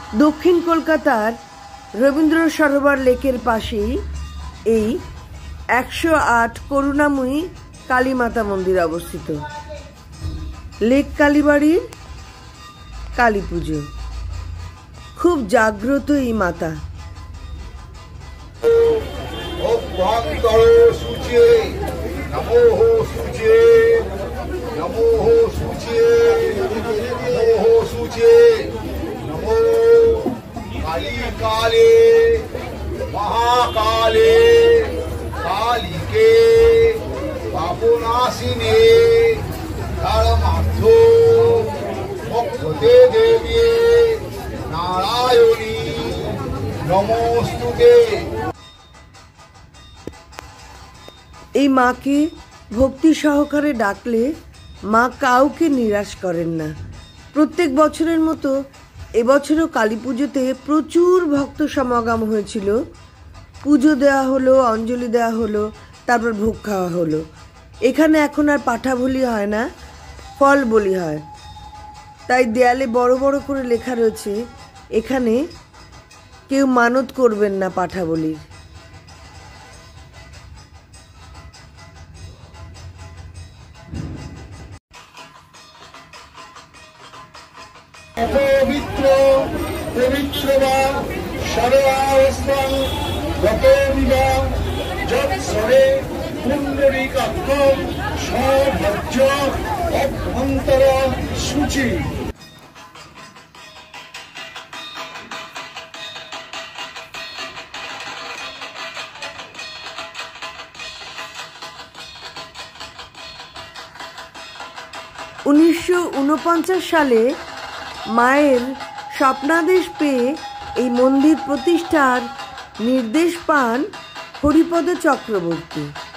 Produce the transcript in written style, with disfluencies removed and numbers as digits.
দক্ষিণ কলকাতার রবীন্দ্র সরোবর লেকের পাশেই এই 108 করুণাময়ী কালীমাতা মন্দির অবস্থিত। লেক কালীবাড়ির কালী পুজো, খুব জাগ্রত এই মাতা। काले महाकाले कालिके पापनाशिने धर्मार्थो मोक्षते देवी नारायणी नमोस्तुते। এই মাকে ভক্তি সহকারে ডাকলে মা কাউকে নিরাশ করেন না। প্রত্যেক বছরের মতো এবছরও কালী পুজোতে প্রচুর ভক্ত সমাগম হয়েছিল। পুজো দেওয়া হলো, অঞ্জলি দেওয়া হলো, তারপর ভোগ খাওয়া হলো। এখানে এখন আর পাঠা বলি হয় না, ফল বলি হয়। তাই দেয়ালে বড় বড় করে লেখা রয়েছে, এখানে কেউ মানত করবেন না পাঠা বলির। পবিত্র পবিত্র বা সর্বাবস্থান গতবিবা যৎসরে পুণ্ডরীকাক্ষম সভজ্য অভ্যন্তর সূচি। সালে মায়ের স্বপ্নাদেশ পেয়ে এই মন্দির প্রতিষ্ঠার নির্দেশ পান হরিপদ চক্রবর্তী।